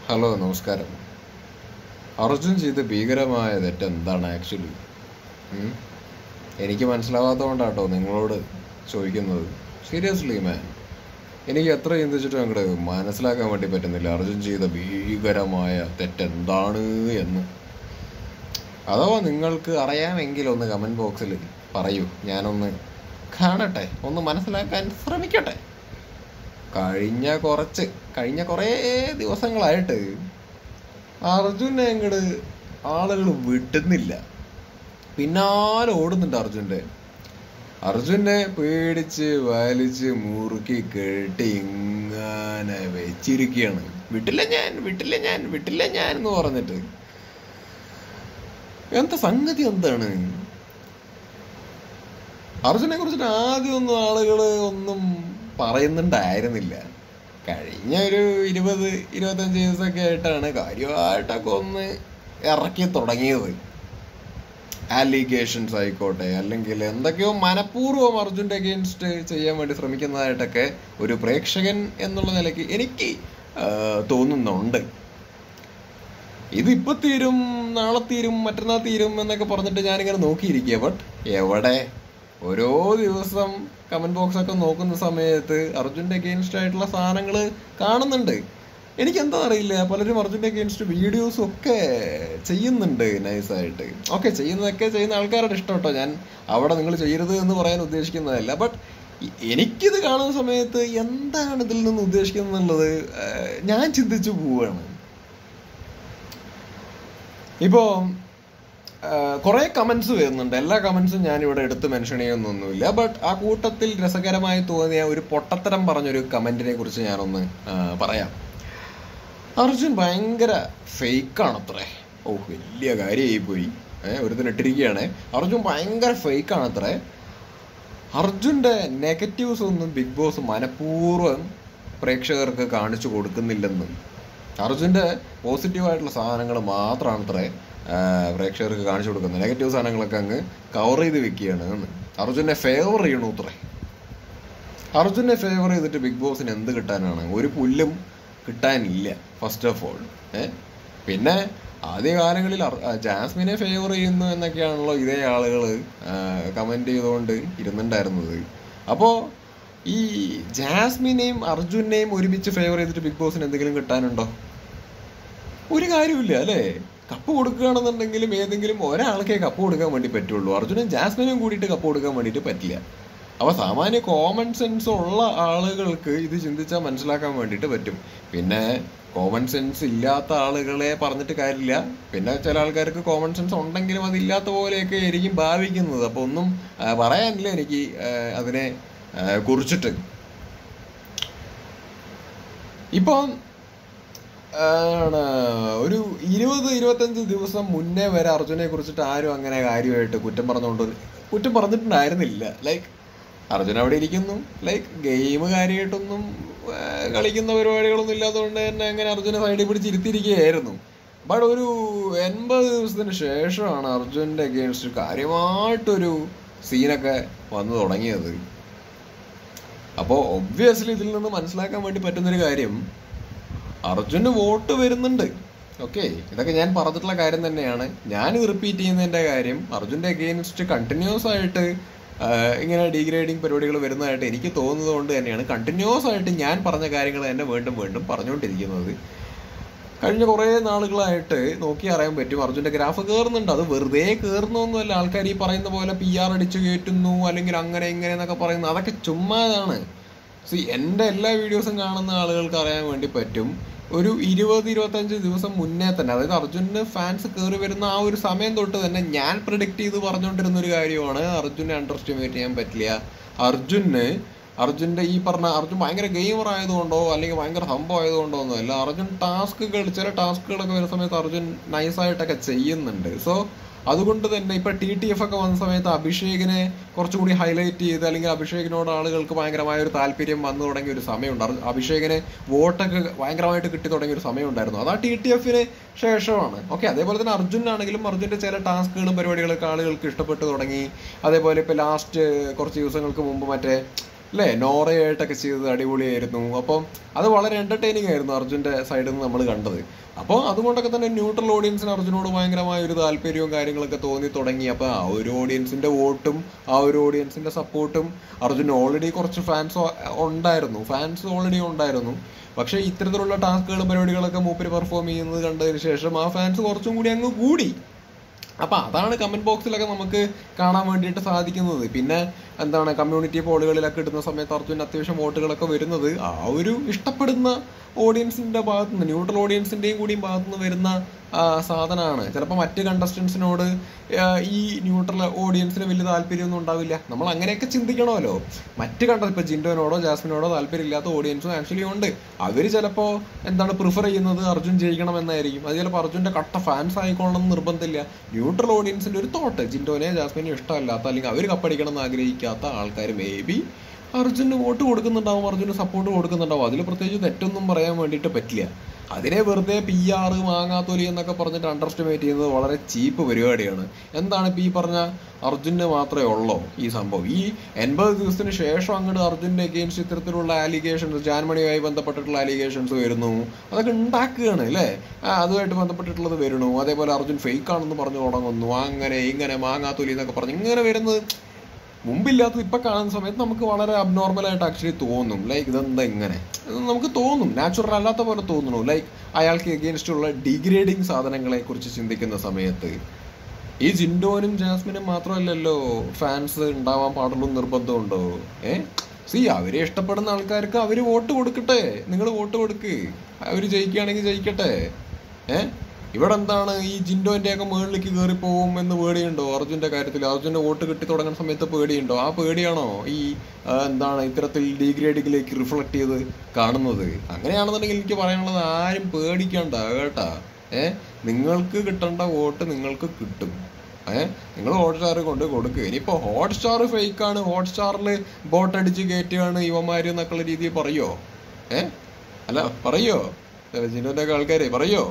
Hello, നമസ്കാരം. അർജുൻ ചെയ്ത ഭീകരമായ തെറ്റ് എന്താണ് ആക്ച്വലി? എനിക്ക് മനസ്സിലാവാത്തതുകൊണ്ടാട്ടോ നിങ്ങളോട് ചോദിക്കുന്നത്. സീരിയസ്ലി മാൻ, എനിക്ക് എത്ര ചിന്തിച്ചിട്ടും അങ്ങോട്ട് മനസ്സിലാക്കാൻ വേണ്ടി പറ്റുന്നില്ല അർജുൻ ചെയ്ത ഭീകരമായ തെറ്റെന്താണ് എന്ന്. അഥവാ നിങ്ങൾക്ക് അറിയാമെങ്കിൽ ഒന്ന് കമൻറ്റ് ബോക്സിൽ പറയൂ, ഞാനൊന്ന് കാണട്ടെ, ഒന്ന് മനസ്സിലാക്കാൻ ശ്രമിക്കട്ടെ. കഴിഞ്ഞ കുറേ ദിവസങ്ങളായിട്ട് അർജുനെ അങ്ങോട്ട് ആളുകൾ വിട്ടുന്നില്ല, പിന്നാലെ ഓടുന്നുണ്ട്. അർജുനെ പേടിച്ച് വലിച്ച് മുറുക്കി കെട്ടി ഇങ്ങനെ വെച്ചിരിക്കുകയാണ്. വിട്ടില്ല ഞാൻ എന്ന് പറഞ്ഞിട്ട്. എന്താ സംഗതി എന്താണ്? അർജുനെ കുറിച്ചിട്ട് ആദ്യമൊന്നും ആളുകൾ ഒന്നും പറയുന്നുണ്ടായിരുന്നില്ല. കഴിഞ്ഞ ഒരു 20-25 ദിവസമൊക്കെ ആയിട്ടാണ് കാര്യമായിട്ടൊക്കെ ഒന്ന് ഇറക്കി തുടങ്ങിയത്. ആലിഗേഷൻസ് ആയിക്കോട്ടെ, അല്ലെങ്കിൽ എന്തൊക്കെയോ മനഃപൂർവ്വം അർജുൻ്റെ അഗെയിൻസ്റ്റ് ചെയ്യാൻ വേണ്ടി ശ്രമിക്കുന്നതായിട്ടൊക്കെ ഒരു പ്രേക്ഷകൻ എന്നുള്ള നിലയ്ക്ക് എനിക്ക് തോന്നുന്നുണ്ട്. ഇതിപ്പോൾ തീരും, നാളെ തീരും, മറ്റന്നാൾ തീരും എന്നൊക്കെ പറഞ്ഞിട്ട് ഞാനിങ്ങനെ നോക്കിയിരിക്കുക. ബട്ട് എവിടെ? ഓരോ ദിവസം കമൻറ്റ് ബോക്സൊക്കെ നോക്കുന്ന സമയത്ത് അർജുൻ്റെ അഗെയിൻസ്റ്റ് ആയിട്ടുള്ള സാധനങ്ങൾ കാണുന്നുണ്ട്. എനിക്കെന്താ അറിയില്ല, പലരും അർജുൻ്റെ അഗെയിൻസ്റ്റ് വീഡിയോസും ഒക്കെ ചെയ്യുന്നുണ്ട് നൈസായിട്ട്. ഓക്കെ, ചെയ്യുന്ന ആൾക്കാരുടെ ഇഷ്ടം കേട്ടോ, ഞാൻ അവിടെ നിങ്ങൾ ചെയ്യരുത് എന്ന് പറയാൻ ഉദ്ദേശിക്കുന്നതല്ല. ബട്ട് എനിക്കിത് കാണുന്ന സമയത്ത് എന്താണ് ഇതിൽ നിന്ന് ഉദ്ദേശിക്കുന്നത് എന്നുള്ളത് ഞാൻ ചിന്തിച്ചു പോവുകയാണ്. ഇപ്പോൾ കുറേ കമൻസ് വരുന്നുണ്ട്. എല്ലാ കമൻസും ഞാനിവിടെ എടുത്ത് മെൻഷൻ ചെയ്യുന്നൊന്നുമില്ല. ബട്ട് ആ കൂട്ടത്തിൽ രസകരമായി തോന്നിയ ഒരു പൊട്ടത്തരം പറഞ്ഞൊരു കമൻറ്റിനെ കുറിച്ച് ഞാനൊന്ന് പറയാം. അർജുൻ ഭയങ്കര ഫേക്കാണത്രേ. വലിയ കാര്യമായി പോയി. ഒരുത്തിനിട്ടിരിക്കുകയാണ്, അർജുൻ ഭയങ്കര ഫേക്കാണത്രേ. അർജുൻ്റെ നെഗറ്റീവ്സ് ഒന്നും ബിഗ് ബോസ് മനഃപൂർവ്വം പ്രേക്ഷകർക്ക് കാണിച്ചു കൊടുക്കുന്നില്ലെന്നും, അർജുൻ്റെ പോസിറ്റീവായിട്ടുള്ള സാധനങ്ങൾ മാത്രമാണത്രേ പ്രേക്ഷകർക്ക് കാണിച്ചു കൊടുക്കുന്നത്. നെഗറ്റീവ് സാധനങ്ങളൊക്കെ അങ്ങ് കവർ ചെയ്ത് വെക്കുകയാണ് എന്ന്. അർജുനെ ഫേവർ ചെയ്യണു അത്രേ. അർജുനെ ഫേവർ ചെയ്തിട്ട് ബിഗ് ബോസിന് എന്ത് കിട്ടാനാണ്? ഒരു പുല്ലും കിട്ടാനില്ല ഫസ്റ്റ് ഓഫ് ഓൾ. പിന്നെ ആദ്യകാലങ്ങളിൽ ജാസ്മിനെ ഫേവർ ചെയ്യുന്നു എന്നൊക്കെയാണല്ലോ ഇതേ ആളുകൾ കമൻറ്റ് ചെയ്തുകൊണ്ട് ഇരുന്നുണ്ടായിരുന്നത്. അപ്പോൾ ഈ ജാസ്മിനെയും അർജുനെയും ഒരുമിച്ച് ഫേവർ ചെയ്തിട്ട് ബിഗ് ബോസിന് എന്തെങ്കിലും കിട്ടാനുണ്ടോ? ഒരു കാര്യമില്ല അല്ലേ? കപ്പ് കൊടുക്കുകയാണെന്നുണ്ടെങ്കിലും ഏതെങ്കിലും ഒരാൾക്കേ കപ്പ് കൊടുക്കാൻ വേണ്ടി പറ്റുള്ളൂ. അർജുനും ജാസ്മിനും കൂടിയിട്ട് കപ്പ് കൊടുക്കാൻ വേണ്ടിയിട്ട് പറ്റില്ല. അപ്പോൾ സാമാന്യ കോമൺ സെൻസ് ഉള്ള ആളുകൾക്ക് ഇത് ചിന്തിച്ചാൽ മനസ്സിലാക്കാൻ വേണ്ടിയിട്ട് പറ്റും. പിന്നെ കോമൺ സെൻസ് ഇല്ലാത്ത ആളുകളെ പറഞ്ഞിട്ട് കാര്യമില്ല. പിന്നെ ചില ആൾക്കാർക്ക് കോമൺ സെൻസ് ഉണ്ടെങ്കിലും അതില്ലാത്ത പോലെയൊക്കെ ആയിരിക്കും ഭാവിക്കുന്നത്. അപ്പോൾ ഒന്നും പറയാനില്ല എനിക്ക് അതിനെ കുറിച്ചിട്ട്. ഇപ്പം ഒരു 20-25 ദിവസം മുന്നേ വരെ അർജുനെ കുറിച്ചിട്ട് ആരും അങ്ങനെ കാര്യമായിട്ട് കുറ്റം പറഞ്ഞിട്ടുണ്ടായിരുന്നില്ല. ലൈക്ക് അർജുൻ അവിടെ ഇരിക്കുന്നു, ലൈക്ക് ഗെയിം കാര്യമായിട്ടൊന്നും കളിക്കുന്ന പരിപാടികളൊന്നും ഇല്ലാത്തതുകൊണ്ട് തന്നെ അങ്ങനെ അർജുനെ സൈഡിൽ പിടിച്ചിരുത്തിയിരിക്കുകയായിരുന്നു. ബട്ട് ഒരു 80 ദിവസത്തിന് ശേഷമാണ് അർജുൻ്റെ അഗെയിൻസ്റ്റ് കാര്യമായിട്ടൊരു സീനൊക്കെ വന്നു തുടങ്ങിയത്. അപ്പോൾ ഒബ്വിയസ്ലി ഇതിൽ നിന്ന് മനസ്സിലാക്കാൻ വേണ്ടി പറ്റുന്നൊരു കാര്യം, അർജുന് വോട്ട് വരുന്നുണ്ട്. ഓക്കെ, ഇതൊക്കെ ഞാൻ പറഞ്ഞിട്ടുള്ള കാര്യം തന്നെയാണ്. ഞാനിത് റിപ്പീറ്റ് ചെയ്യുന്നതിൻ്റെ കാര്യം, അർജുൻ്റെ അഗെയിൻസ്റ്റ് കണ്ടിന്യൂസ് ആയിട്ട് ഇങ്ങനെ ഡീഗ്രേഡിങ് പരിപാടികൾ വരുന്നതായിട്ട് എനിക്ക് തോന്നുന്നത് കൊണ്ട് തന്നെയാണ് കണ്ടിന്യൂസ് ആയിട്ട് ഞാൻ പറഞ്ഞ കാര്യങ്ങൾ തന്നെ വീണ്ടും പറഞ്ഞുകൊണ്ടിരിക്കുന്നത്. കഴിഞ്ഞ കുറേ നാളുകളായിട്ട് നോക്കി അറിയാൻ പറ്റും അർജുൻ്റെ ഗ്രാഫ് കയറുന്നുണ്ട്. അത് വെറുതെ കയറുന്നൊന്നുമല്ല. ആൾക്കാർ ഈ പറയുന്ന പോലെ PR അടിച്ചു കയറ്റുന്നു, അല്ലെങ്കിൽ അങ്ങനെ ഇങ്ങനെ എന്നൊക്കെ പറയുന്നു, അതൊക്കെ ചുമ്മാതാണ്. എൻ്റെ എല്ലാ വീഡിയോസും കാണുന്ന ആളുകൾക്ക് അറിയാൻ വേണ്ടി പറ്റും, ഒരു 20-25 ദിവസം മുന്നേ തന്നെ, അതായത് അർജുന് ഫാൻസ് കയറി വരുന്ന ആ ഒരു സമയം തൊട്ട് തന്നെ ഞാൻ പ്രിഡിക്റ്റ് ചെയ്ത് പറഞ്ഞുകൊണ്ടിരുന്ന ഒരു കാര്യമാണ്, അർജുനെ അണ്ടർ എസ്റ്റിമേറ്റ് ചെയ്യാൻ പറ്റില്ല. അർജുൻ്റെ ഈ പറഞ്ഞ അർജുൻ ഭയങ്കര ഗെയിമർ ആയതുകൊണ്ടോ അല്ലെങ്കിൽ ഭയങ്കര സംഭവം ആയതുകൊണ്ടോ ഒന്നുമല്ല. അർജുൻ ചില ടാസ്കുകളൊക്കെ വരുന്ന സമയത്ത് അർജുൻ നൈസായിട്ടൊക്കെ ചെയ്യുന്നുണ്ട്. സോ അതുകൊണ്ട് തന്നെ ഇപ്പം TTF ഒക്കെ വന്ന സമയത്ത് അഭിഷേകിനെ കുറച്ചുകൂടി ഹൈലൈറ്റ് ചെയ്ത്, അല്ലെങ്കിൽ അഭിഷേകിനോട് ആളുകൾക്ക് ഭയങ്കരമായ ഒരു താല്പര്യം വന്നു തുടങ്ങിയ ഒരു സമയമുണ്ട്. അഭിഷേകിനെ വോട്ടൊക്കെ ഭയങ്കരമായിട്ട് കിട്ടി തുടങ്ങിയ ഒരു സമയമുണ്ടായിരുന്നു. അത് ആ TTFന് ശേഷമാണ്. ഓക്കെ, അതേപോലെ തന്നെ അർജുനാണെങ്കിലും അർജുൻ്റെ ചില ടാസ്കുകളും പരിപാടികളൊക്കെ ആളുകൾക്ക് ഇഷ്ടപ്പെട്ടു തുടങ്ങി. അതേപോലെ ഇപ്പോൾ ലാസ്റ്റ് കുറച്ച് ദിവസങ്ങൾക്ക് മുമ്പ് മറ്റേ അല്ലേ? നോറയായിട്ടൊക്കെ ചെയ്തത് അടിപൊളിയായിരുന്നു. അപ്പം അത് വളരെ എന്റർടൈനിങ് ആയിരുന്നു അർജുന്റെ സൈഡിൽ നിന്ന് നമ്മൾ കണ്ടത്. അപ്പോൾ അതുകൊണ്ടൊക്കെ തന്നെ ന്യൂട്രൽ ഓഡിയൻസിന് അർജുനോട് ഭയങ്കരമായ ഒരു താല്പര്യവും കാര്യങ്ങളൊക്കെ തോന്നി തുടങ്ങി. അപ്പോൾ ആ ഒരു ഓഡിയൻസിന്റെ വോട്ടും ആ ഒരു ഓഡിയൻസിന്റെ സപ്പോർട്ടും അർജുന് ഓൾറെഡി കുറച്ച് ഫാൻസ് ഓൾറെഡി ഉണ്ടായിരുന്നു. പക്ഷേ ഇത്തരത്തിലുള്ള ടാസ്കുകളും പരിപാടികളൊക്കെ മൂപ്പര് പെർഫോം ചെയ്യുന്നത് കണ്ടതിന് ശേഷം ആ ഫാൻസ് കുറച്ചും കൂടി അങ്ങ് കൂടി. അപ്പം അതാണ് കമന്റ് ബോക്സിലൊക്കെ നമുക്ക് കാണാൻ വേണ്ടിയിട്ട് സാധിക്കുന്നത്. പിന്നെ എന്താണ്, കമ്മ്യൂണിറ്റി പോളുകളിലൊക്കെ ഇടുന്ന സമയത്ത് അർജുൻ അത്യാവശ്യം വോട്ടുകളൊക്കെ വരുന്നത് ആ ഒരു ഇഷ്ടപ്പെടുന്ന ഓഡിയൻസിന്റെ ഭാഗത്തുനിന്ന്, ന്യൂട്രൽ ഓഡിയൻസിന്റെയും കൂടി ഭാഗത്തുനിന്ന് വരുന്ന സാധനമാണ്. ചിലപ്പോൾ മറ്റ് കണ്ടസ്റ്റൻസിനോട് ഈ ന്യൂട്രൽ ഓഡിയൻസിന് വലിയ താല്പര്യമൊന്നും ഉണ്ടാവില്ല. നമ്മൾ അങ്ങനെയൊക്കെ ചിന്തിക്കണമല്ലോ. മറ്റ് ഇപ്പോൾ ജിൻഡോനോടോ ജാസ്മിനോടോ താല്പര്യമില്ലാത്ത ഓഡിയൻസും ആക്ച്വലി ഉണ്ട്. അവർ ചിലപ്പോൾ പ്രിഫർ ചെയ്യുന്നത് അർജുൻ ജയിക്കണം എന്നായിരിക്കും. അത് ചിലപ്പോൾ അർജുന്റെ കട്ട ഫാൻസ് ആയിക്കൊള്ളണം എന്ന് നിർബന്ധമില്ല. ന്യൂട്രൽ ഓഡിയൻസിന്റെ ഒരു തോട്ട്, ജിൻഡോനെ ജാസ്മിനെയും ഇഷ്ടമല്ലാത്ത അല്ലെങ്കിൽ അവർ കപ്പടിക്കണം എന്ന് ആഗ്രഹിക്കാത്ത ആൾക്കാർ മേ ബി അർജുന് വോട്ട് കൊടുക്കുന്നുണ്ടാവും, അർജുന് സപ്പോർട്ട് കൊടുക്കുന്നുണ്ടാവും. അതിൽ പ്രത്യേകിച്ച് തെറ്റൊന്നും പറയാൻ വേണ്ടിയിട്ട് പറ്റില്ല. അതിനെ വെറുതെ PR മാങ്ങാത്തൊലി എന്നൊക്കെ പറഞ്ഞിട്ട് അണ്ടർസ്റ്റിമേറ്റ് ചെയ്യുന്നത് വളരെ ചീപ്പ് പരിപാടിയാണ്. എന്താണ് ഈ പറഞ്ഞ അർജുന് മാത്രമേ ഉള്ളോ ഈ സംഭവം? ഈ 80 ദിവസത്തിന് ശേഷം അങ്ങോട്ട് അർജുന്റെ അഗെയിൻസ്റ്റ് ഇത്തരത്തിലുള്ള ആലിഗേഷൻസ്, ജാൻമണിയുമായി ബന്ധപ്പെട്ടിട്ടുള്ള ആലിഗേഷൻസ് വരുന്നു. അതൊക്കെ ഉണ്ടാക്കുകയാണ് അല്ലേ? അതുമായിട്ട് ബന്ധപ്പെട്ടിട്ടുള്ളത് വരുന്നു. അതേപോലെ അർജുൻ ഫേക്ക് ആണെന്ന് പറഞ്ഞു തുടങ്ങുന്നു. അങ്ങനെ ഇങ്ങനെ മാങ്ങാത്തൊലി എന്നൊക്കെ പറഞ്ഞ് ഇങ്ങനെ വരുന്നത് മുമ്പില്ലാത്തത് ഇപ്പം കാണുന്ന സമയത്ത് നമുക്ക് വളരെ അബ്നോർമലായിട്ട് ആക്ച്വലി തോന്നും. ലൈക്ക് ഇതെന്താ ഇങ്ങനെ നമുക്ക് തോന്നും, നാച്ചുറൽ അല്ലാത്ത പോലെ തോന്നുന്നു. ലൈക്ക് അയാൾക്ക് എഗെയിൻസ്റ്റ് ഉള്ള ഡിഗ്രേഡിങ് സാധനങ്ങളെ കുറിച്ച് ചിന്തിക്കുന്ന സമയത്ത് ഈ ജിൻഡോനും ജാസ്മിനും മാത്രമല്ലല്ലോ ഫാൻസ് ഉണ്ടാവാൻ പാടുള്ളൂ നിർബന്ധമുണ്ടോ? അവരെ ഇഷ്ടപ്പെടുന്ന ആൾക്കാർക്ക് അവര് വോട്ട് കൊടുക്കട്ടെ. നിങ്ങൾ വോട്ട് കൊടുക്ക്, അവര് ജയിക്കുകയാണെങ്കിൽ ജയിക്കട്ടെ. ഇവിടെ എന്താണ്, ഈ ജിൻഡോന്റെ ഒക്കെ മുകളിലേക്ക് കയറി പോകും എന്ന് പേടിയുണ്ടോ അർജുന്റെ കാര്യത്തിൽ? അർജുന്റെ വോട്ട് കിട്ടി തുടങ്ങുന്ന സമയത്ത് പേടിയുണ്ടോ? ആ പേടിയാണോ ഈ ഇത്തരത്തിൽ ഡീഗ്രേഡിങ്ങിലേക്ക് റിഫ്ലക്ട് ചെയ്ത് കാണുന്നത്? അങ്ങനെയാണെന്നുണ്ടെങ്കിൽ എനിക്ക് പറയാനുള്ളത്, ആരും പേടിക്കണ്ട കേട്ടാ. നിങ്ങൾക്ക് കിട്ടേണ്ട വോട്ട് നിങ്ങൾക്ക് കിട്ടും. നിങ്ങൾ ഹോട്ട്സ്റ്റാർ കൊണ്ട് കൊടുക്കുക. ഇനിയിപ്പോ ഹോട്ട്സ്റ്റാർ ഫേക്കാണ്, ഹോട്ട്സ്റ്റാറിൽ ബോട്ട് അടിച്ച് കയറ്റുകയാണ് ഇവന്മാര് എന്നൊക്കെയുള്ള രീതിയിൽ പറയോ? അല്ല പറയോ? ജിൻഡോന്റെ ഒക്കെ ആൾക്കാരെ പറയോ?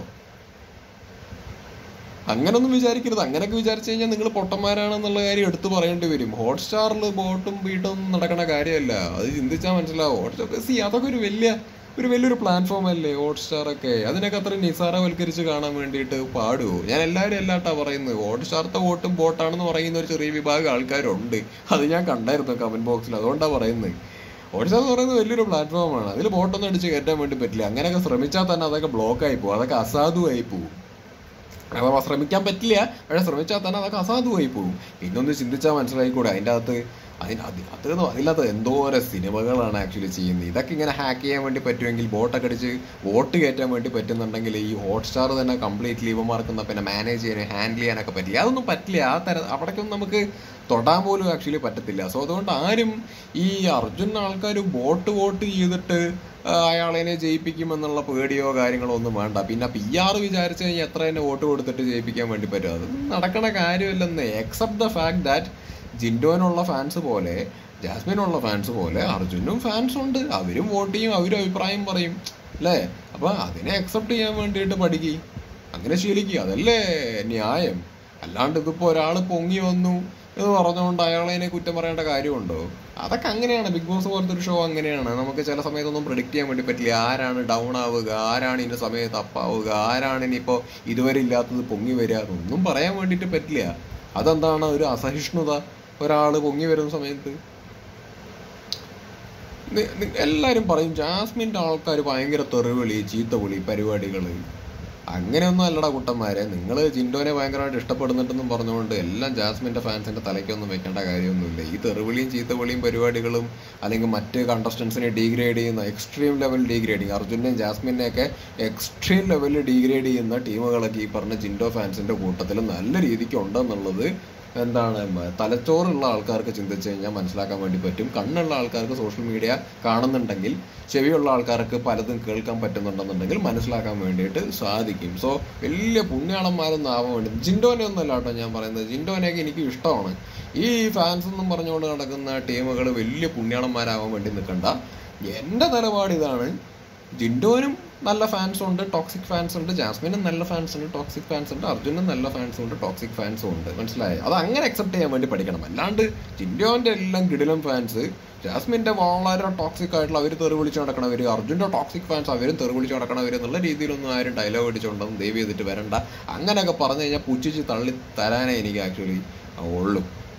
അങ്ങനൊന്നും വിചാരിക്കരുത്. അങ്ങനെയൊക്കെ വിചാരിച്ചു കഴിഞ്ഞാൽ നിങ്ങൾ പൊട്ടന്മാരാണെന്നുള്ള കാര്യം എടുത്തു പറയേണ്ടി വരും. ഹോട്ട്സ്റ്റാറിൽ ബോട്ടും ബീട്ടും നടക്കണ കാര്യമല്ല. അത് ചിന്തിച്ചാൽ മനസ്സിലാവും. അതൊക്കെ വലിയൊരു പ്ലാറ്റ്ഫോം അല്ലേ ഹോട്ട്സ്റ്റാർ ഒക്കെ. അതിനൊക്കെ അത്ര നിസാരവൽക്കരിച്ച് കാണാൻ വേണ്ടിയിട്ട് പാടുമോ? ഞാൻ എല്ലാവരും അല്ലാട്ടാ പറയുന്നത്. ഹോട്ട്സ്റ്റാറത്തെ വോട്ടും ബോട്ടാണെന്ന് പറയുന്ന ഒരു ചെറിയ വിഭാഗം ആൾക്കാരുണ്ട്. അത് ഞാൻ കണ്ടായിരുന്നു കമന്റ് ബോക്സിൽ. അതുകൊണ്ടാണ് പറയുന്നത്. ഹോട്ട്സ്റ്റാർ എന്ന് പറയുന്നത് വലിയൊരു പ്ലാറ്റ്ഫോമാണ്. അതിൽ ബോട്ടൊന്നും അടിച്ച് കയറ്റാൻ വേണ്ടി പറ്റില്ല. അങ്ങനെയൊക്കെ ശ്രമിച്ചാൽ തന്നെ അതൊക്കെ ബ്ലോക്കായി പോകും, അതൊക്കെ അസാധുവായി പോകും. അഥവാ ശ്രമിക്കാൻ പറ്റില്ല, പക്ഷെ ശ്രമിച്ചാൽ തന്നെ അതൊക്കെ അസാധുവായി പോകും. പിന്നെ ഒന്ന് ചിന്തിച്ചാൽ മനസ്സിലായിക്കൂടെ അതിനകത്ത് എന്തോരം സിനിമകളാണ് ആക്ച്വലി ചെയ്യുന്നത്. ഇതൊക്കെ ഇങ്ങനെ ഹാക്ക് ചെയ്യാൻ വേണ്ടി പറ്റുമെങ്കിൽ, ബോട്ടൊക്കെ അടിച്ച് വോട്ട് കയറ്റാൻ വേണ്ടി പറ്റുന്നുണ്ടെങ്കിൽ ഈ ഹോട്ട്സ്റ്റാർ തന്നെ കംപ്ലീറ്റ്ലി ഇവന്മാർക്കുന്ന പിന്നെ മാനേജ് ചെയ്യാനും ഹാൻഡിൽ ചെയ്യാനൊക്കെ പറ്റില്ല. അതൊന്നും പറ്റില്ല. അവിടേക്കൊന്നും നമുക്ക് തൊടാൻ പോലും ആക്ച്വലി പറ്റത്തില്ല. സോ അതുകൊണ്ട് ആരും ഈ അർജുൻ ആൾക്കാർ വോട്ട് ചെയ്തിട്ട് അയാളെ ജയിപ്പിക്കുമെന്നുള്ള പേടിയോ കാര്യങ്ങളോ ഒന്നും വേണ്ട. പിന്നെ PR വിചാരിച്ചു കഴിഞ്ഞാൽ എത്ര തന്നെ വോട്ട് കൊടുത്തിട്ട് ജയിപ്പിക്കാൻ വേണ്ടി പറ്റും? അത് നടക്കണ കാര്യമല്ലെന്ന്. എക്സെപ്റ്റ് ദ ഫാക്ട് ദാറ്റ് ജിൻഡോനുള്ള ഫാൻസ് പോലെ ജാസ്മിനുള്ള ഫാൻസ് പോലെ അർജുനും ഫാൻസ് ഉണ്ട്. അവരും വോട്ട് ചെയ്യും, അവരും അഭിപ്രായം പറയും അല്ലേ? അപ്പൊ അതിനെ അക്സെപ്റ്റ് ചെയ്യാൻ വേണ്ടിയിട്ട് പഠിക്കുക, അങ്ങനെ ശീലിക്കുക. അതല്ലേ ന്യായം. അല്ലാണ്ട് ഇതിപ്പോ ഒരാൾ പൊങ്ങി വന്നു എന്ന് പറഞ്ഞുകൊണ്ട് അയാളെ കുറ്റം പറയേണ്ട കാര്യമുണ്ടോ? അതൊക്കെ അങ്ങനെയാണ്. ബിഗ് ബോസ് പോലത്തെ ഒരു ഷോ അങ്ങനെയാണ്. നമുക്ക് ചില സമയത്തൊന്നും പ്രെഡിക്റ്റ് ചെയ്യാൻ വേണ്ടി പറ്റില്ല. ആരാണ് ഡൗൺ ആവുക, ആരാണ് ഇന്ന സമയത്ത് അപ്പാവുക, ആരാണ് ഇനിയിപ്പോൾ ഇതുവരെ ഇല്ലാത്തത് പൊങ്ങി വരിക, അതൊന്നും പറയാൻ വേണ്ടിയിട്ട് പറ്റില്ല. അതെന്താണ് ഒരു അസഹിഷ്ണുത ഒരാൾ പൊങ്ങി വരുന്ന സമയത്ത്? എല്ലാവരും പറയും ജാസ്മിൻ്റെ ആൾക്കാർ ഭയങ്കര തെറിവിളി, ചീത്തവിളി പരിപാടികൾ. അങ്ങനെയൊന്നും അല്ലടാ കുട്ടന്മാരെ. നിങ്ങൾ ജിൻഡോനെ ഭയങ്കരമായിട്ട് ഇഷ്ടപ്പെടുന്നുണ്ടെന്നും പറഞ്ഞുകൊണ്ട് എല്ലാം ജാസ്മിൻ്റെ ഫാൻസിൻ്റെ തലയ്ക്കൊന്നും വെക്കേണ്ട കാര്യമൊന്നുമില്ല. ഈ തെറിവിളിയും ചീത്തവിളിയും പരിപാടികളും അല്ലെങ്കിൽ മറ്റ് കണ്ടസ്റ്റൻസിനെ ഡീഗ്രേഡ് ചെയ്യുന്ന എക്സ്ട്രീം ലെവൽ ഡീഗ്രേഡിങ്, അർജുനെയും ജാസ്മിനെയൊക്കെ എക്സ്ട്രീം ലെവലിൽ ഡീഗ്രേഡ് ചെയ്യുന്ന ടീമുകളൊക്കെ ഈ പറഞ്ഞ ജിൻഡോ ഫാൻസിൻ്റെ കൂട്ടത്തിൽ നല്ല രീതിക്ക് ഉണ്ടെന്നുള്ളത് തലച്ചോറുള്ള ആൾക്കാർക്ക് ചിന്തിച്ച് കഴിഞ്ഞാൽ മനസ്സിലാക്കാൻ വേണ്ടി പറ്റും. കണ്ണുള്ള ആൾക്കാർക്ക് സോഷ്യൽ മീഡിയ കാണുന്നുണ്ടെങ്കിൽ, ചെവിയുള്ള ആൾക്കാർക്ക് പലതും കേൾക്കാൻ പറ്റുന്നുണ്ടെന്നുണ്ടെങ്കിൽ മനസ്സിലാക്കാൻ വേണ്ടിയിട്ട് സാധിക്കും. സോ വലിയ പുണ്യാളന്മാരൊന്നും ആവാൻ വേണ്ടി ജിൻഡോനെ ഒന്നും അല്ല കേട്ടോ ഞാൻ പറയുന്നത്. ജിൻഡോനെയൊക്കെ എനിക്ക് ഇഷ്ടമാണ്. ഈ ഫാൻസ് എന്നും പറഞ്ഞുകൊണ്ട് നടക്കുന്ന ടീമുകൾ വലിയ പുണ്യാളന്മാരാവാൻ വേണ്ടി നിൽക്കണ്ട. എൻ്റെ നിലപാട് ഇതാണ്. ജിൻഡോനും നല്ല ഫാൻസ് ഉണ്ട്, ടോക്സിക് ഫാൻസ് ഉണ്ട്, ജാസ്മിനും നല്ല ഫാൻസ് ഉണ്ട്, ടോക്സിക് ഫാൻസ് ഉണ്ട്, അർജുനും നല്ല ഫാൻസും ഉണ്ട്, ടോക്സിക് ഫാൻസും ഉണ്ട്. മനസ്സിലായോ? അത് അങ്ങനെ അക്സെപ്റ്റ് ചെയ്യാൻ വേണ്ടി പഠിക്കണം. അല്ലാണ്ട് ജിൻഡോന്റെ എല്ലാം കിടിലം ഫാൻസ്, ജാസ്മിന്റെ വളരെ ടോക്സിക് ആയിട്ടുള്ള അവർ തെറി വിളിച്ച് നടക്കണവർ, അർജുന്റെ ടോക്സിക് ഫാൻസ് അവരും തെറി വിളിച്ച് നടക്കണവർ എന്നുള്ള രീതിയിലൊന്നും ആരും ഡയലോഗ് അടിച്ചുകൊണ്ടൊന്നും ദയവ് ചെയ്തിട്ട് വരണ്ട. അങ്ങനെയൊക്കെ പറഞ്ഞു കഴിഞ്ഞാൽ പുച്ഛിച്ച് തള്ളി തരാനേ എനിക്ക് ആക്ച്വലി ഉള്ളൂ.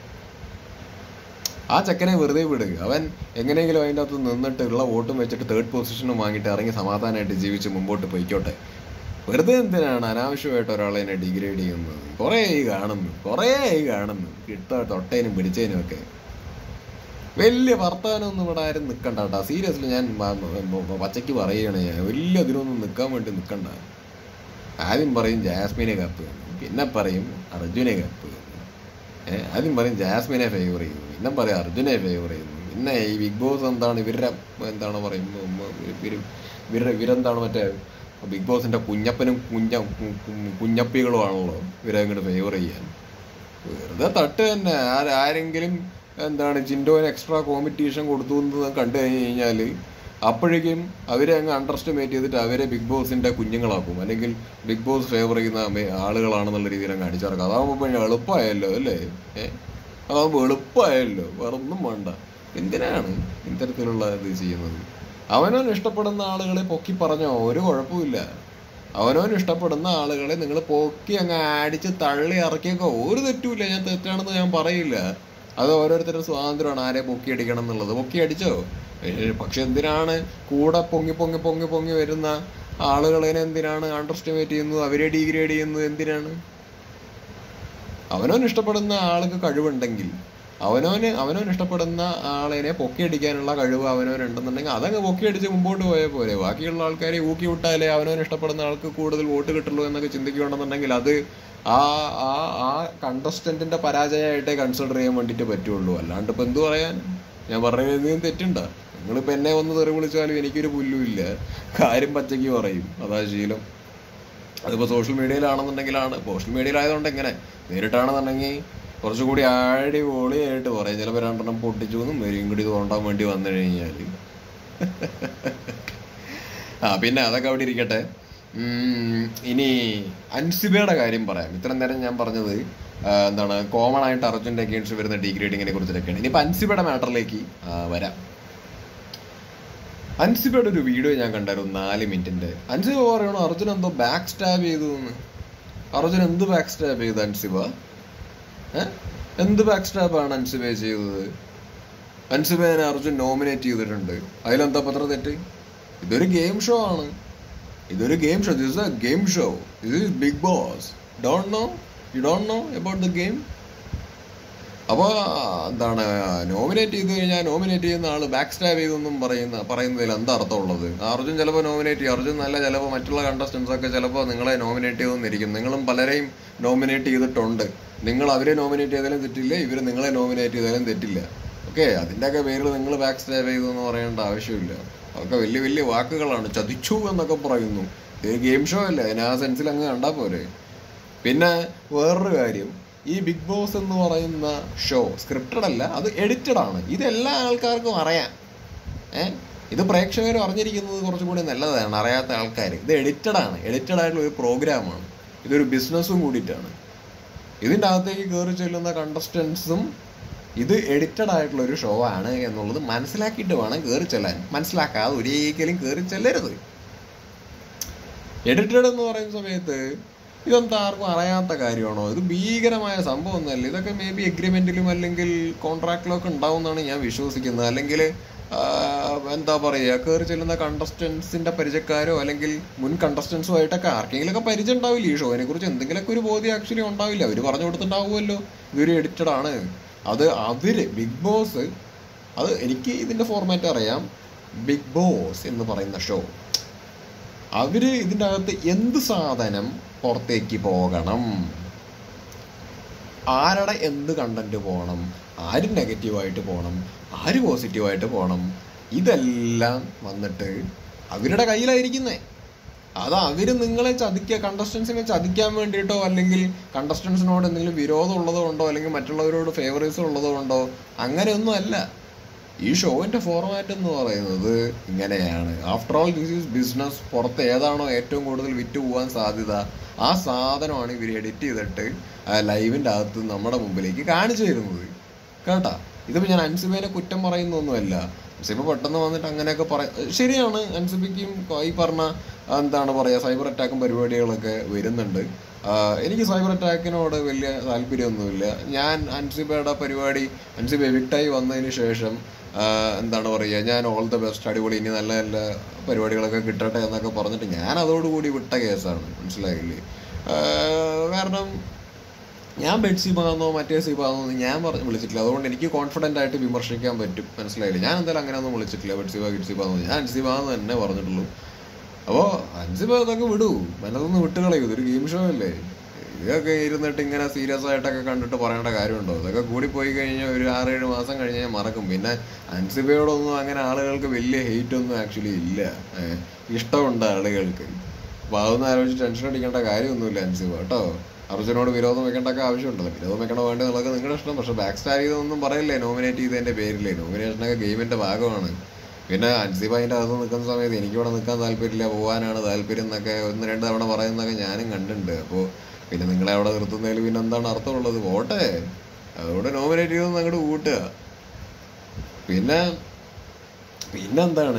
ആ ചെക്കനെ വെറുതെ വിടുക. അവൻ എങ്ങനെയെങ്കിലും അതിൻ്റെ അകത്ത് നിന്നിട്ട് ഉള്ള വോട്ടും വെച്ചിട്ട് 3rd പൊസിഷനും വാങ്ങിയിട്ട് ഇറങ്ങി സമാധാനമായിട്ട് ജീവിച്ച് മുമ്പോട്ട് പോയിക്കോട്ടെ. വെറുതെ എന്തിനാണ് അനാവശ്യമായിട്ട് ഒരാളെ എന്നെ ഡിഗ്രേഡ് ചെയ്യുന്നത്? കുറേ കാണുന്നു കിട്ടോ തൊട്ടേനും പിടിച്ചതിനും ഒക്കെ. വലിയ വർത്തമാനമൊന്നും ഇവിടെ ആരും നിൽക്കണ്ട കേട്ടോ. സീരിയസ്ലി ഞാൻ പച്ചയ്ക്ക് പറയുകയാണ്, ഞാൻ വലിയ അതിനൊന്നും നിൽക്കാൻ വേണ്ടി നിൽക്കണ്ട. ആദ്യം പറയും ജാസ്മിനെ കപ്പ്, പിന്നെ പറയും അർജുനെ കപ്പ്, ആദ്യം പറയും ജാസ്മിനെ ഫേവർ ചെയ്യുന്നു, പിന്നെ പറയും അർജുനെ ഫേവർ ചെയ്യുന്നു. പിന്നെ ഈ ബിഗ് ബോസ് എന്താണ് ഇവരുടെ എന്താണ് പറയുമ്പോൾ ഇവരെന്താണ് മറ്റേ ബിഗ് ബോസിന്റെ കുഞ്ഞപ്പനും കുഞ്ഞപ്പികളും ആണല്ലോ ഇവരെ അങ്ങോട്ട് ഫേവർ ചെയ്യാൻ. വെറുതെ തട്ട് തന്നെ. ആരെങ്കിലും എന്താണ് ജിൻഡോന് എക്സ്ട്രാ കോമ്പറ്റീഷൻ കൊടുത്തു എന്ന് കണ്ടു കഴിഞ്ഞാൽ അപ്പോഴേക്കും അവരെ അങ്ങ് അണ്ടർ എസ്റ്റിമേറ്റ് ചെയ്തിട്ട് അവരെ ബിഗ് ബോസിന്റെ കുഞ്ഞുങ്ങളാക്കും, അല്ലെങ്കിൽ ബിഗ് ബോസ് ഫേവർ ചെയ്യുന്ന ആളുകളാണെന്നുള്ള രീതിയിൽ അങ്ങ് അടിച്ചിറക്കും. അതാകുമ്പോൾ എളുപ്പമായല്ലോ അല്ലേ? അതാകുമ്പോൾ എളുപ്പമായല്ലോ, വേറൊന്നും വേണ്ട. എന്തിനാണ് ഇത്തരത്തിലുള്ള ഇത് ചെയ്യുന്നത്? അവനവൻ ഇഷ്ടപ്പെടുന്ന ആളുകളെ പൊക്കി പറഞ്ഞോ ഒരു കുഴപ്പമില്ല. അവനവൻ ഇഷ്ടപ്പെടുന്ന ആളുകളെ നിങ്ങൾ പൊക്കി അങ്ങ് അടിച്ച് തള്ളി ഇറക്കിയൊക്കെ ഒരു തെറ്റുമില്ല. ഞാൻ തെറ്റാണെന്ന് ഞാൻ പറയില്ല. അത് ഓരോരുത്തരുടെ സ്വാതന്ത്ര്യമാണ് ആരെ പൊക്കി അടിക്കണം എന്നുള്ളത്. പൊക്കി അടിച്ചോ. പക്ഷെ എന്തിനാണ് കൂടെ പൊങ്ങി വരുന്ന ആളുകളെ എന്തിനാണ് അണ്ടർ എസ്റ്റിമേറ്റ് ചെയ്യുന്നത്, അവരെ ഡിഗ്രേഡ് ചെയ്യുന്നത്? എന്തിനാണ്? അവനവൻ ഇഷ്ടപ്പെടുന്ന ആൾക്ക് കഴിവുണ്ടെങ്കിൽ, അവനവൻ ഇഷ്ടപ്പെടുന്ന ആളിനെ പൊക്കിയടിക്കാനുള്ള കഴിവ് അവനവനുണ്ടെന്നുണ്ടെങ്കിൽ അതങ്ങ് പൊക്കിയടിച്ച് മുമ്പോട്ട് പോയാൽ പോരെ. ബാക്കിയുള്ള ആൾക്കാരെ ഊക്കി വിട്ടാലേ അവനവൻ ഇഷ്ടപ്പെടുന്ന ആൾക്ക് കൂടുതൽ വോട്ട് കിട്ടുള്ളൂ എന്നൊക്കെ ചിന്തിക്കുകയാണെന്നുണ്ടെങ്കിൽ അത് ആ കണ്ടസ്റ്റന്റിന്റെ പരാജയമായിട്ടേ കൺസിഡർ ചെയ്യാൻ വേണ്ടിയിട്ട് പറ്റുള്ളൂ. അല്ലാണ്ട് ഇപ്പം എന്തു പറയാൻ? ഞാൻ പറഞ്ഞതിന് തെറ്റുണ്ടോ? നിങ്ങളിപ്പോൾ എന്നെ വന്ന് തെറി വിളിച്ചാലും എനിക്കൊരു പുല്ലുമില്ല. കാര്യം പച്ചയ്ക്ക് പറയും, അതാ ശീലം. അതിപ്പോൾ സോഷ്യൽ മീഡിയയിലാണെന്നുണ്ടെങ്കിലാണ്. സോഷ്യൽ മീഡിയയിലായതുകൊണ്ട് എങ്ങനെ നേരിട്ടാണെന്നുണ്ടെങ്കിൽ കുറച്ചുകൂടി അടിപൊളിയായിട്ട് പറയും. ചിലപ്പോൾ 2 പൊട്ടിച്ചു എന്നും വരെയും കൂടി തോണ്ടാൻ വേണ്ടി വന്നു കഴിഞ്ഞാൽ പിന്നെ അതൊക്കെ അവിടെ ഇരിക്കട്ടെ. ഇനി അൻസിബയുടെ കാര്യം പറയാം. ഇത്രയും നേരം ഞാൻ പറഞ്ഞത് എന്താണ് കോമൺ ആയിട്ട് അർജുൻ്റെ അഗെയിൻസ്റ്റ് വരുന്ന ഡീഗ്രേഡിങ്ങിനെ കുറിച്ചിട്ടൊക്കെയാണ്. ഇനിയിപ്പോൾ അൻസിബയുടെ മാറ്ററിലേക്ക് വരാം. അൻസിബയുടെ ഒരു വീഡിയോ ഞാൻ കണ്ടായിരുന്നു 4 മിനിറ്റിന്റെ. അൻസിബ പറയണോ അർജുൻ എന്തോ ബാക്ക് സ്റ്റാബ് ചെയ്തു എന്ന്. അർജുൻ എന്ത് ബാക്ക് സ്റ്റാബ് ചെയ്തു അൻസിബ? എന്ത് ബാക്ക് സ്റ്റാബാണ് അൻസിബ ചെയ്തത്? അൻസിബേനെ അർജുൻ നോമിനേറ്റ് ചെയ്തിട്ടുണ്ട്. അതിലെന്താ പത്ര തെറ്റ്? ഇതൊരു ഗെയിം ഷോ ആണ്. ഇതൊരു game show. This is a game show. This is Big Boss. Don't know? You don't know about the game? അപ്പോൾ എന്താണ് നോമിനേറ്റ് ചെയ്ത് കഴിഞ്ഞാൽ നോമിനേറ്റ് ചെയ്യുന്ന ആൾ ബാക്ക് സ്റ്റാബ് ചെയ്തൊന്നും പറയുന്നതിൽ എന്താ അർത്ഥമുള്ളത്? അർജുൻ ചിലപ്പോൾ നോമിനേറ്റ് ചെയ്യും. അർജുൻ നല്ല ചിലപ്പോൾ മറ്റുള്ള കണ്ടസ്റ്റൻസ് ഒക്കെ ചിലപ്പോൾ നിങ്ങളെ നോമിനേറ്റ് ചെയ്തെന്നിരിക്കും. നിങ്ങളും പലരെയും നോമിനേറ്റ് ചെയ്തിട്ടുണ്ട്. നിങ്ങൾ അവരെ നോമിനേറ്റ് ചെയ്താലും തെറ്റില്ല, ഇവർ നിങ്ങളെ നോമിനേറ്റ് ചെയ്താലും തെറ്റില്ല. ഓക്കെ, അതിൻ്റെയൊക്കെ പേരിൽ നിങ്ങൾ ബാക്ക് സ്റ്റാബ് ചെയ്തു എന്ന് പറയേണ്ട ആവശ്യമില്ല. അതൊക്കെ വലിയ വലിയ വാക്കുകളാണ്. ചതിച്ചു എന്നൊക്കെ പറയുന്നു. ഇത് ഗെയിം ഷോ അല്ലേ, അതിന് ആ സെൻസിൽ അങ്ങ് കണ്ടാൽ പോരെ. പിന്നെ വേറൊരു കാര്യം, ഈ ബിഗ് ബോസ് എന്ന് പറയുന്ന ഷോ സ്ക്രിപ്റ്റഡ് അല്ല, അത് എഡിറ്റഡ് ആണ്. ഇതെല്ലാ ആൾക്കാർക്കും അറിയാം. ഇത് പ്രേക്ഷകർ അറിഞ്ഞിരിക്കുന്നത് കുറച്ചും കൂടി നല്ലതാണ്, അറിയാത്ത ആൾക്കാർ. ഇത് എഡിറ്റഡ് ആണ്. എഡിറ്റഡ് ആയിട്ടുള്ള ഒരു പ്രോഗ്രാമാണ്. ഇതൊരു ബിസിനസ്സും കൂടിയിട്ടാണ്. ഇതിൻ്റെ അകത്തേക്ക് കയറി ചെല്ലുന്ന കണ്ടസ്റ്റൻസും ഇത് എഡിറ്റഡ് ആയിട്ടുള്ള ഒരു ഷോ ആണ് എന്നുള്ളത് മനസ്സിലാക്കിയിട്ട് വേണം കയറി ചെല്ലാൻ. മനസ്സിലാക്കാതെ ഒരിക്കലും കയറി ചെല്ലരുത്. എഡിറ്റഡ് എന്ന് പറയുന്ന സമയത്ത് ഇതെന്താ ആർക്കും അറിയാത്ത കാര്യമാണോ? ഇത് ഭീകരമായ സംഭവം ഒന്നല്ല. ഇതൊക്കെ മേ ബി എഗ്രിമെന്റിലും അല്ലെങ്കിൽ കോൺട്രാക്റ്റിലൊക്കെ ഉണ്ടാവുമെന്നാണ് ഞാൻ വിശ്വസിക്കുന്നത്. അല്ലെങ്കിൽ എന്താ പറയുക, കയറി ചെല്ലുന്ന കണ്ടസ്റ്റൻസിന്റെ പരിചയക്കാരോ അല്ലെങ്കിൽ മുൻ കണ്ടസ്റ്റൻസോ ആയിട്ടൊക്കെ ആർക്കെങ്കിലുമൊക്കെ പരിചയം ഉണ്ടാവില്ല. ഈ ഷോനെ കുറിച്ച് എന്തെങ്കിലുമൊക്കെ ഒരു ബോധ്യം ആക്ച്വലി ഉണ്ടാവില്ല. അവർ പറഞ്ഞു കൊടുത്തിട്ടുണ്ടാവുമല്ലോ ഇതൊരു എഡിറ്റഡ് ആണ്. അത് ബിഗ് ബോസ്, അത് എനിക്ക് ഇതിന്റെ ഫോർമാറ്റ് അറിയാം. ബിഗ് ബോസ് എന്ന് പറയുന്ന ഷോ, അവര് ഇതിൻ്റെ അകത്ത് എന്ത് സാധനം പുറത്തേക്ക് പോകണം, ആരുടെ എന്ത് കണ്ടന്റ് പോകണം, ആര് നെഗറ്റീവായിട്ട് പോകണം, ആര് പോസിറ്റീവായിട്ട് പോകണം, ഇതെല്ലാം വന്നിട്ട് അവരുടെ കയ്യിലായിരിക്കുന്നേ. അത് അവർ നിങ്ങളെ കണ്ടസ്റ്റൻസിനെ ചതിക്കാൻ വേണ്ടിയിട്ടോ അല്ലെങ്കിൽ കണ്ടസ്റ്റൻസിനോട് എന്തെങ്കിലും വിരോധം ഉള്ളത് കൊണ്ടോ അല്ലെങ്കിൽ മറ്റുള്ളവരോട് ഫേവറേഴ്സ് ഉള്ളത് കൊണ്ടോ അങ്ങനെയൊന്നും അല്ല. ഈ ഷോവിന്റെ ഫോർമാറ്റ് എന്ന് പറയുന്നത് ഇങ്ങനെയാണ്. After all this is business. പുറത്ത് ഏതാണോ ഏറ്റവും കൂടുതൽ വിറ്റ് പോകാൻ സാധ്യത ആ സാധനമാണ് ഇവർ എഡിറ്റ് ചെയ്തിട്ട് ലൈവിന്റെ അകത്ത് നമ്മുടെ മുമ്പിലേക്ക് കാണിച്ചു തരുന്നത് കേട്ടാ. ഇതിപ്പോ ഞാൻ അൻസിബേനെ കുറ്റം പറയുന്നൊന്നുമല്ല. അൻസിബ പെട്ടെന്ന് വന്നിട്ട് അങ്ങനെയൊക്കെ ശരിയാണ്. അൻസിബയ്ക്കും ഈ പറഞ്ഞ എന്താണ് പറയാ സൈബർ അറ്റാക്കും പരിപാടികളൊക്കെ വരുന്നുണ്ട്. എനിക്ക് സൈബർ അറ്റാക്കിനോട് വലിയ താല്പര്യമൊന്നുമില്ല. ഞാൻ അൻസിബയുടെ പരിപാടി അൻസിബ എവിക്റ്റായി വന്നതിന് ശേഷം എന്താണ് പറയുക, ഞാൻ ഓൾ ദ ബെസ്റ്റ്, അടിപൊളി, ഇനി നല്ല നല്ല പരിപാടികളൊക്കെ കിട്ടട്ടെ എന്നൊക്കെ പറഞ്ഞിട്ട് ഞാൻ അതോടുകൂടി വിട്ട കേസാണ്. മനസ്സിലായില്ലേ? കാരണം ഞാൻ ബെഡ് സീബാന്നോ മറ്റേ സീബാന്നോ ഞാൻ വിളിച്ചിട്ടില്ല. അതുകൊണ്ട് എനിക്ക് കോൺഫിഡൻ്റ് ആയിട്ട് വിമർശിക്കാൻ പറ്റും. മനസ്സിലായില്ലേ? ഞാൻ എന്തായാലും അങ്ങനെയൊന്നും വിളിച്ചിട്ടില്ല. ബെഡ് സീബ ഗിഡ് സീബാന്നോ, ഞാൻ അൻസിബാന്ന് തന്നെ പറഞ്ഞിട്ടുള്ളൂ. അപ്പോൾ അൻസിബ ഇതൊക്കെ വിടൂ, മനസ്സൊന്ന് വിട്ടുകളയൂ. ഇതൊരു ഗെയിം ഷോ അല്ലേ. ഇതൊക്കെ ഇരുന്നിട്ട് ഇങ്ങനെ സീരിയസ് ആയിട്ടൊക്കെ കണ്ടിട്ട് പറയേണ്ട കാര്യമുണ്ടോ? ഇതൊക്കെ കൂടി പോയി കഴിഞ്ഞാൽ ഒരു 6-7 മാസം കഴിഞ്ഞ് ഞാൻ മറക്കും. പിന്നെ അൻസിബയോടൊന്നും അങ്ങനെ ആളുകൾക്ക് വലിയ ഹെയ്റ്റ് ഒന്നും ആക്ച്വലി ഇല്ല. ഇഷ്ടമുണ്ട് ആളുകൾക്ക്. അപ്പോൾ അതൊന്നും ആലോചിച്ച് ടെൻഷൻ അടിക്കേണ്ട കാര്യമൊന്നുമില്ല അൻസിബ കേട്ടോ. അർജുനോട് വിരോധം വെക്കേണ്ടൊക്കെ ആവശ്യമുണ്ടല്ലോ. വിരോധം വെക്കണോ വേണ്ടി എന്നുള്ളത് നിങ്ങളുടെ ഇഷ്ടം. പക്ഷെ ബാക്ക് സ്റ്റാർ ചെയ്തൊന്നും പറയില്ലേ നോമിനേറ്റ് ചെയ്തതിൻ്റെ പേരില്ലേ. നോമിനേഷനൊക്കെ ഗെയിമിൻ്റെ ഭാഗമാണ്. പിന്നെ അൻസിബ അതിൻ്റെ അകത്ത് നിൽക്കുന്ന സമയത്ത് എനിക്കിവിടെ നിൽക്കാൻ താല്പര്യമില്ല, പോകാനാണ് താല്പര്യം എന്നൊക്കെ 1-2 തവണ പറയുന്നതൊക്കെ ഞാനും കണ്ടിട്ടുണ്ട്. അപ്പോൾ പിന്നെ നിങ്ങളെ അവിടെ നിർത്തുന്നതിൽ പിന്നെ എന്താണ് അർത്ഥമുള്ളത്? പോട്ടെ, അതുകൊണ്ട് നോമിനേറ്റ് ചെയ്തൊന്നും അങ്ങോട്ട് കൂട്ടുക. പിന്നെന്താണ്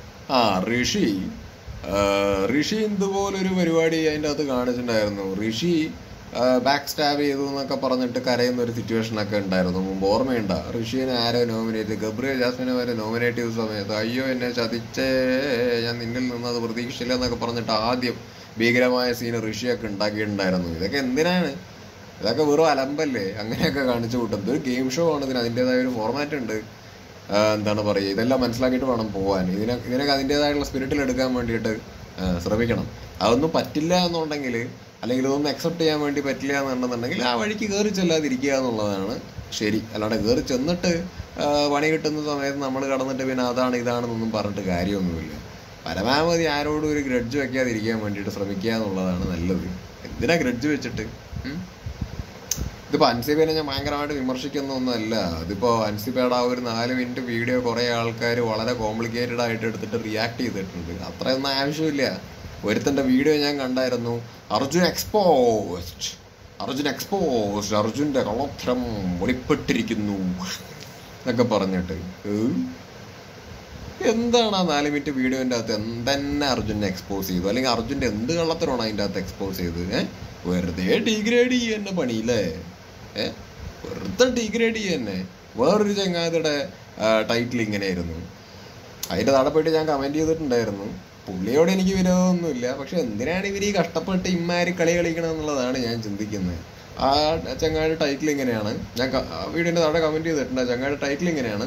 ഋഷി ഇതുപോലൊരു പരിപാടി അതിൻ്റെ അകത്ത് കാണിച്ചിട്ടുണ്ടായിരുന്നു. ഋഷി ബാക്ക് സ്റ്റാബ് ചെയ്തു എന്നൊക്കെ പറഞ്ഞിട്ട് കരയുന്ന ഒരു സിറ്റുവേഷനൊക്കെ ഉണ്ടായിരുന്നു മുമ്പ്. ഓർമ്മയുണ്ട? ഋഷിനെ ആരോ നോമിനേറ്റ്, ഗബ്രിയേൽ ജാസ്മിനെ വരെ നോമിനേറ്റ് ചെയ്ത സമയത്ത് അയ്യോ എന്നെ ചതിച്ചേ, ഞാൻ നിന്നിൽ നിന്നത് പ്രതീക്ഷിച്ചില്ല എന്നൊക്കെ പറഞ്ഞിട്ട് ആദ്യം ഭീകരമായ സീന് ഋഷിയൊക്കെ ഉണ്ടാക്കിയിട്ടുണ്ടായിരുന്നു. ഇതൊക്കെ എന്തിനാണ്? ഇതൊക്കെ വെറും അലമ്പല്ലേ അങ്ങനെയൊക്കെ കാണിച്ചു കൂട്ടുന്നത്. ഒരു ഗെയിം ഷോ ആണ്, ഇതിന് അതിൻ്റെതായ ഒരു ഫോർമാറ്റ് ഉണ്ട്. എന്താണ് പറയുക, ഇതെല്ലാം മനസ്സിലാക്കിയിട്ട് വേണം പോകാൻ. ഇതിനൊക്കെ അതിൻ്റെതായുള്ള സ്പിരിറ്റിൽ എടുക്കാൻ വേണ്ടിയിട്ട് ശ്രമിക്കണം. അതൊന്നും പറ്റില്ല എന്നുണ്ടെങ്കിൽ, അല്ലെങ്കിൽ ഇതൊന്നും അക്സെപ്റ്റ് ചെയ്യാൻ വേണ്ടി പറ്റില്ല എന്നുണ്ടെന്നുണ്ടെങ്കിൽ ആ വഴിക്ക് കയറി ചെല്ലാതിരിക്കുക എന്നുള്ളതാണ് ശരി. അല്ലാണ്ട് കയറി ചെന്നിട്ട് പണി കിട്ടുന്ന സമയത്ത് നമ്മൾ കടന്നിട്ട് പിന്നെ അതാണ് ഇതാണെന്നൊന്നും പറഞ്ഞിട്ട് കാര്യമൊന്നുമില്ല. പരമാവധി ആരോടും ഒരു ഗ്രഡ്ജ് വെക്കാതിരിക്കാൻ വേണ്ടിയിട്ട് ശ്രമിക്കുക എന്നുള്ളതാണ് നല്ലത്. എന്തിനാ ഗ്രഡ്ജ് വെച്ചിട്ട്? ഇതിപ്പോൾ അൻസിബേനെ ഞാൻ ഭയങ്കരമായിട്ട് വിമർശിക്കുന്നൊന്നുമല്ല. അതിപ്പോൾ അൻസിബയുടെ ആ ഒരു 4 മിനിറ്റ് വീഡിയോ കുറേ ആൾക്കാർ വളരെ കോംപ്ലിക്കേറ്റഡ് ആയിട്ട് എടുത്തിട്ട് റിയാക്ട് ചെയ്തിട്ടുണ്ട്. അത്രയൊന്നും ആവശ്യമില്ല. ഒരുത്തൻ്റെ വീഡിയോ ഞാൻ കണ്ടായിരുന്നു, അർജുൻ എക്സ്പോസ്ഡ്, അർജുൻ്റെ കള്ളത്തരം വെളിപ്പെട്ടിരിക്കുന്നു എന്നൊക്കെ പറഞ്ഞിട്ട്. എന്താണ് ആ 4 മിനിറ്റ് വീഡിയോൻ്റെ അകത്ത് എന്തെന്നെ അർജുനെ എക്സ്പോസ് ചെയ്തു? അല്ലെങ്കിൽ അർജുൻ്റെ എന്ത് കള്ളത്തരമാണ് അതിൻ്റെ അകത്ത് എക്സ്പോസ് ചെയ്തത്? വെറുതെ ഡീഗ്രേഡ് ചെയ്യുന്ന പണിയില്ലേ? വെറുതെ ഡീഗ്രേഡ് ചെയ്യുന്നെ. വേറൊരു ചങ്ങാതിയുടെ ടൈറ്റിൽ ഇങ്ങനെയായിരുന്നു. അതിൻ്റെ താഴെ പോയിട്ട് ഞാൻ കമൻറ്റ് ചെയ്തിട്ടുണ്ടായിരുന്നു, പുള്ളിയോട് എനിക്ക് വിരോധമൊന്നുമില്ല, പക്ഷെ എന്തിനാണ് ഇവർ ഈ കഷ്ടപ്പെട്ട് ഇമ്മാരി കളി കളിക്കണം എന്നുള്ളതാണ് ഞാൻ ചിന്തിക്കുന്നത്. ആ ചങ്ങാതിയുടെ ടൈറ്റിൽ ഇങ്ങനെയാണ്, ഞാൻ വീഡിയോൻ്റെ താഴെ കമൻറ്റ് ചെയ്തിട്ടുണ്ട്. ആ ചങ്ങാതിയുടെ ടൈറ്റിൽ ഇങ്ങനെയാണ്,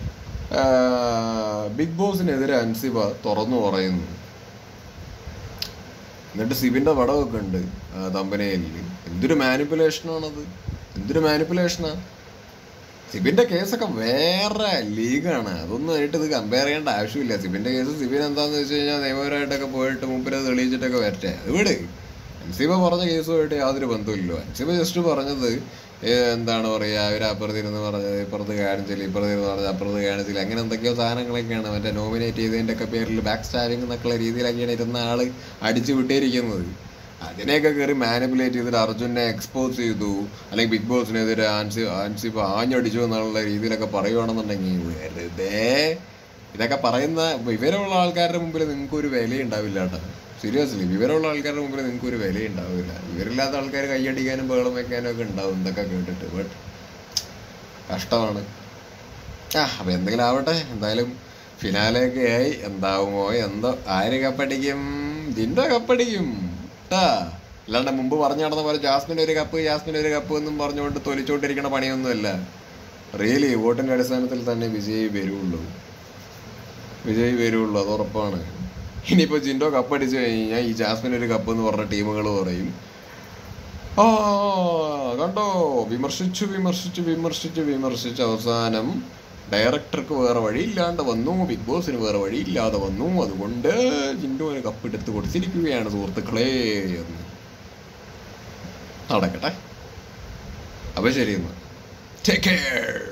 ബിഗ് ബോസിനെതിരെ അൻസിബ തുറന്നു പറയുന്നു. എന്നിട്ട് സിബിന്റെ പടമൊക്കെ ഉണ്ട് തമ്പനയിൽ. എന്തൊരു മാനിപ്പുലേഷനാണത്, എന്തൊരു മാനിപ്പുലേഷനാ. സിബിന്റെ കേസൊക്കെ വേറെ ലീഗാണ്. അതൊന്നും ആയിട്ട് ഇത് കമ്പയർ ചെയ്യേണ്ട ആവശ്യമില്ല. സിബിന്റെ കേസ് സിബിൻ എന്താന്ന് വെച്ച് കഴിഞ്ഞാൽ നിയമപരമായിട്ടൊക്കെ പോയിട്ട് മുമ്പിലത് തെളിയിച്ചിട്ടൊക്കെ വരട്ടെ. അത് വിട്. അൻസിബ പറഞ്ഞ കേസുമായിട്ട് യാതൊരു ബന്ധമില്ലല്ലോ. അൻസിബ ജസ്റ്റ് പറഞ്ഞത് എന്താണ് പറയുക, അവരപ്പുറത്തിരുന്ന് പറഞ്ഞത് ഇപ്പുറത്ത് കാണിച്ചില്ല, ഇപ്പുറത്തിരുന്ന് പറഞ്ഞത് അപ്പുറത്ത് കാണിച്ചില്ല, അങ്ങനെ എന്തൊക്കെയോ സാധനങ്ങളൊക്കെയാണ് മറ്റേ നോമിനേറ്റ് ചെയ്തതിൻ്റെ ഒക്കെ പേരിൽ ബാക്ക് സ്റ്റാബിങ് എന്നൊക്കെയുള്ള രീതിയിലൊക്കെയാണ് ഇരുന്ന ആൾ അടിച്ചു വിട്ടിരിക്കുന്നത്. അതിനെയൊക്കെ കയറി മാനിപ്പുലേറ്റ് ചെയ്തിട്ട് അർജുനെ എക്സ്പോസ് ചെയ്തു, അല്ലെങ്കിൽ ബിഗ് ബോസിനെതിരെ അൻസിബ ആഞ്ഞടിച്ചു എന്നുള്ള രീതിയിലൊക്കെ പറയുകയാണെന്നുണ്ടെങ്കിൽ വെറുതെ ഇതൊക്കെ പറയുന്ന വിവരമുള്ള ആൾക്കാരുടെ മുമ്പിൽ നിങ്ങൾക്കൊരു വിലയുണ്ടാവില്ല കേട്ടോ. സീരിയസ്ലി, വിവരമുള്ള ആൾക്കാരുടെ മുമ്പിൽ നിങ്ങൾക്ക് ഒരു വിലയുണ്ടാവില്ല. വിവരമില്ലാത്ത ആൾക്കാർ കൈയടിക്കാനും ബഹളം വെക്കാനും ഒക്കെ ഉണ്ടാവും ഇതൊക്കെ കേട്ടിട്ട്. ബട്ട് കഷ്ടമാണ്. അപ്പം എന്തെങ്കിലും ആവട്ടെ. എന്തായാലും ഫിനാലെയൊക്കെ ആയി. എന്താവുമോ എന്തോ. ആര് കപ്പടിക്കും? ജിൻഡോ കപ്പടിക്കും കേട്ടാ. അല്ലാണ്ട് മുമ്പ് പറഞ്ഞു നടന്ന പോലെ ജാസ്മിൻ ഒരു കപ്പ് എന്നും പറഞ്ഞുകൊണ്ട് തൊലിച്ചോണ്ടിരിക്കണ പണിയൊന്നുമല്ല. റിയലി വോട്ടിൻ്റെ അടിസ്ഥാനത്തിൽ തന്നെ വിജയി വരുള്ളൂ, അത് ഉറപ്പാണ്. ഇനിയിപ്പോൾ ജിൻഡോ കപ്പടിച്ചു കഴിഞ്ഞാൽ ഈ ജാസ്മിൻ ഒരു കപ്പ് എന്ന് പറഞ്ഞ ടീമുകൾ പറയും, കണ്ടോ വിമർശിച്ച് അവസാനം ഡയറക്ടർക്ക് വേറെ വഴിയില്ലാണ്ട് വന്നു, ബിഗ് ബോസിന് വേറെ വഴിയില്ലാതെ വന്നു, അതുകൊണ്ട് ജിൻഡോന് കപ്പെടുത്ത് കൊടുത്തിരിക്കുകയാണ് സുഹൃത്തുക്കളെ എന്ന്. നടക്കട്ടെ. അപ്പം ശരി, എന്നാൽ ടേക്ക് കെയർ.